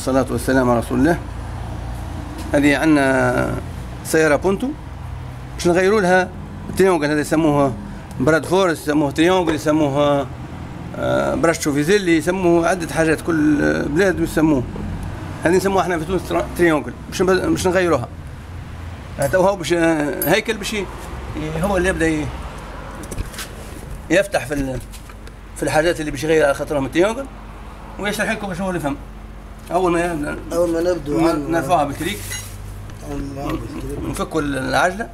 والصلاة والسلام على رسول الله. هذه عندنا سيارة بونتو باش نغيروا لها التريونجل، هذا يسموها براد فورس، يسموه تريونجل، يسموه براشو فيزيلي، يسموه عدة حاجات، كل بلاد يسموه. هذه نسموها احنا في تونس تريونجل باش نغيروها. هو باش هيكل باش هو اللي يبدا يفتح في الحاجات اللي باش يغير على خاطرهم التريونجل ويشرح لكم باش هو اللي يفهم. اول ما نبدو نرفعها بالكريك، نفكوا العجله،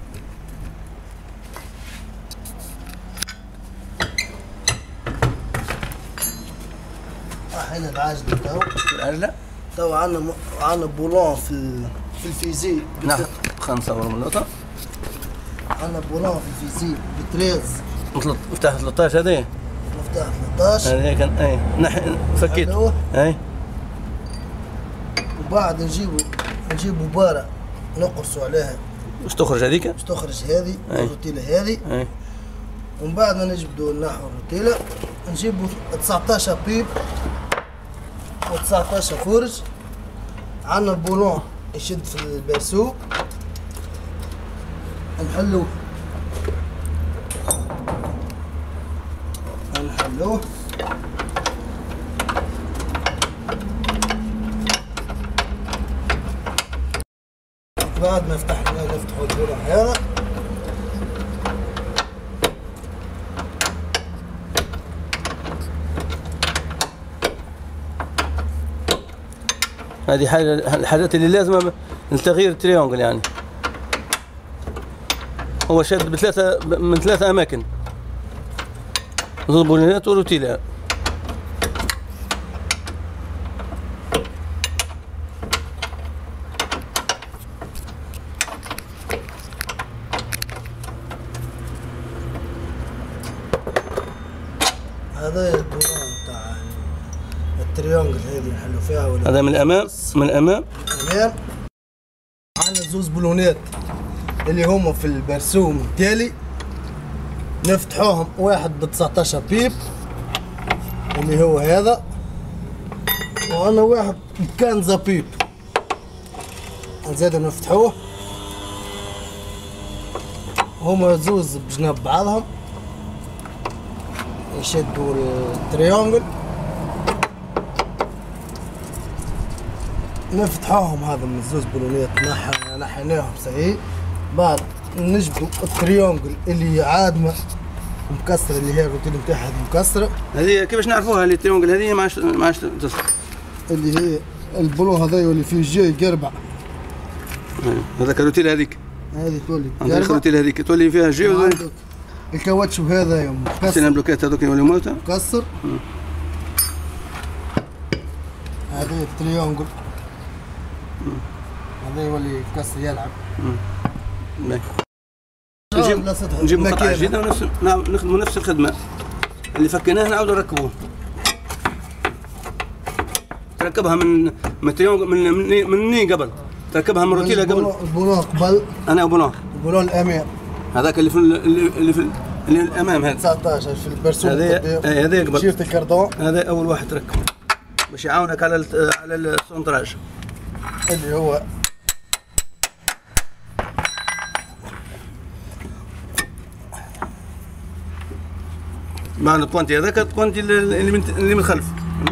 هنا العجله تو عندنا بولون في الفيزي. نعم خلينا نصوروا من اللقطه. عندنا بولون في الفيزي ب 13 مفتاح 13 هذايا، مفتاح 13 هذايا كان اي فكيته اي. وبعد نجيبوا بارة نقرصوا عليها باش تخرج هذيك، باش تخرج هذه الروتيلة هذه. ومن بعد ما نجبدوا نحو الروتيلة نجيبوا 19 بيب و19 فرج. عندنا البولون يشد في البرسو، نحلوه بعد ما نفتحوا البولون هذا. هذه حاجة الحاجات اللي لازمة لتغيير التريونجل. يعني هو شاد من ثلاثة أماكن، بولونات وروتيلا. هذا البولون تاع التريونجل هذه نحلو فيها. هذا من الأمام، من الأمام. عندنا زوز بولونات اللي هما في البرسوم التالي، نفتحوهم واحد ب 19 بيب اللي هو هذا، وعندنا واحد بكنزة بيب زاد نفتحوه. هما زوز بجنب بعضهم يشدوا التريونجل. نفتحوهم هذا من الزوز بولونيات، نحيناهم صحيح. بعد نجبدوا التريونجل اللي عادمه مكسره، اللي هي الروتين نتاعها هذه مكسره. هذه كيفاش نعرفوها اللي التريونجل هذه ما عادش تصل؟ اللي هي البولون هذا اللي فيه جاي قربع. هذاك الروتيل هذيك هذه تولي قربع. الروتيل هذيك تولي فيها جي. الكاوتشو هذا يوم مكسر، البلوكات هذوك يوليو موتى مكسر. هذا التريونجل هذا يولي مكسر يلعب. نجيب قطعة جديدة ونخدموا نفس الخدمة اللي فكيناها، نعاودوا نركبوه. تركبها من التريونجل من قبل، تركبها من الروتيلا قبل. البولون قبل. أنا بولون البولون الأمام هذاك اللي في الأمام هذا 19 في البرسوم. هذا قبل. شفت الكردون هذا أول واحد تركبه باش يعاونك على السونتراج اللي هو مع البوانتي. هذاك البوانتي اللي من الخلف.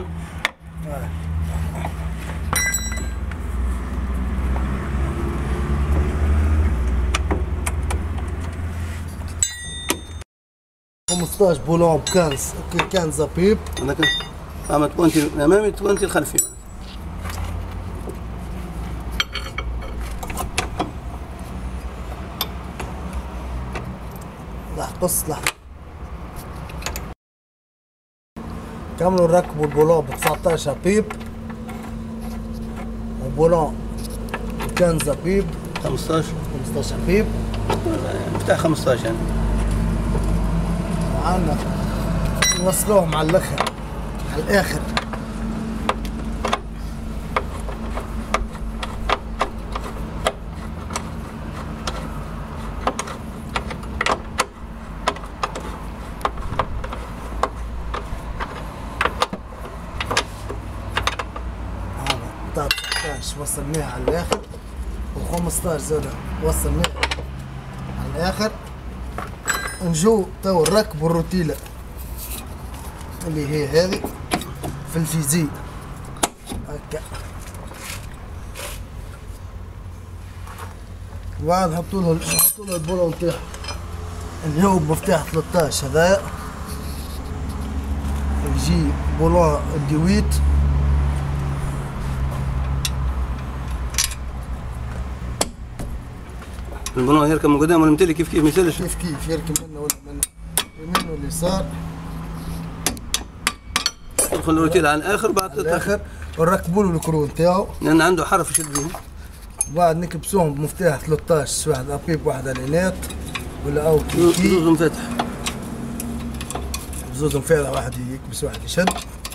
خمسطاش بولون بكنزة بيب. هذاك عملت بوانتي الأمامي، بوانتي الخلفي. لحظة كملوا نركبوا البولون ب 19 بيب وبولون بكنزة بيب 15 بيب بتاع 15 يعني. وعندنا نوصلوهم على الاخر على الاخر. وصل 100 على الاخر، و15 زاد وصل 100 على الاخر. نجو تو نركبوا الروتيلة اللي هي هذه في الفيزي هكا، وبعد نحطوا له البولون تاعها اللي هو بمفتاح 13 هذايا، يجي بولون ديويت. البولون يركب من قدام ولا من تالي؟ كيف ما يسالش؟ كيف يركب منه ولا من اليمين واليسار. تدخل الروتيلة على الاخر بعد الاخر ونركبوا له الكرون تاعو، لان عنده حرف يشد به. وبعد نكبسوهم بمفتاح 13، واحد ابيب واحد الينات ولا او كي زوز مفاتح، زوز مفاتح، واحد يكبس واحد يشد.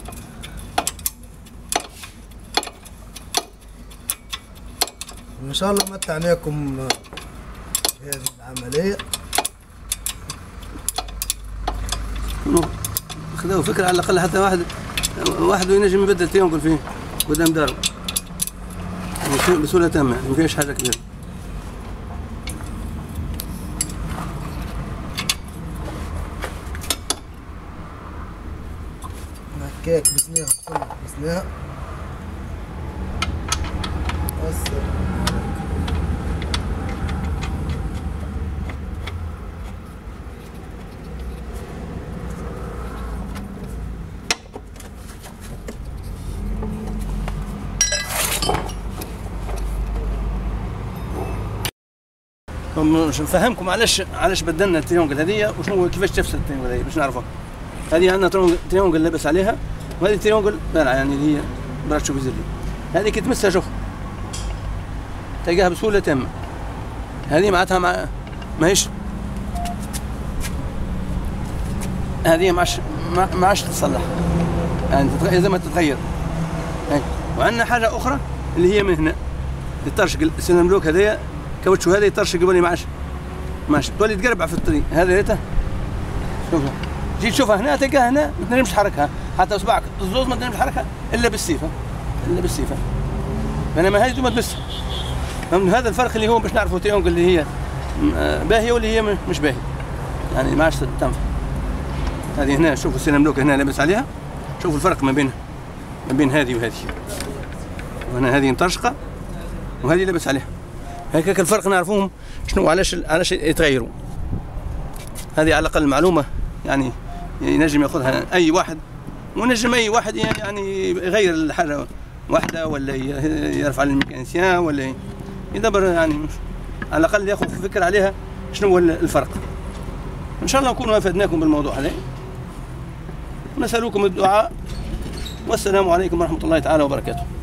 ان شاء الله متعناكم بهذه العمليه. خذوا فكره على الاقل، حتى واحد ينجم يبدل تيونقل فيه قدام داره بسهوله تامه، ما فيهاش حاجه كبيره. هكاك بسناها باش نفهمكم علاش بدلنا التريونجل هذيا وشنو كيفاش تفصل التريونجل هذيا باش نعرفوها. هذه عندنا تريونجل لابس عليها، وهذه تريونجل بارعه يعني اللي هي براتشو بيزلي. هذه كي تمسها شوف تلقاها بسهوله تامه. هذه معناتها ماهيش، هذه ما عادش تتصلح يعني لازم تتغير. وعندنا حاجه اخرى اللي هي من هنا الطرشق السلملوك هذايا كاوتشو، هذا يطرشق قبل ما عادش تولي تقربع في الطريق. هذا ريته شوفها، جيت تشوفها هنا تلقاها هنا ما تنجمش تحركها، حتى اصبعك الزوز ما تنجمش تحركها الا بالسيفه، بينما هذه ما تمسها. هذا الفرق اللي هو باش نعرفوا تريونجل اللي هي باهيه واللي هي مش باهيه، يعني ما عادش تنفع. هذه هنا شوفوا السلملوك هنا لابس عليها، شوفوا الفرق ما بين هذه وهذه. وهنا هذه مطرشقه وهذه لابس عليها. هكاك الفرق نعرفوهم شنو علاش يتغيروا. هذه على الاقل معلومه يعني ينجم ياخذها اي واحد، ونجم اي واحد يعني يغير الحاجه واحده، ولا يرفع للميكانيسيان، ولا يدبر يعني على الاقل ياخذ فكره عليها شنو هو الفرق. ان شاء الله نكونوا افدناكم بالموضوع هذا، ونسالكم الدعاء، والسلام عليكم ورحمه الله تعالى وبركاته.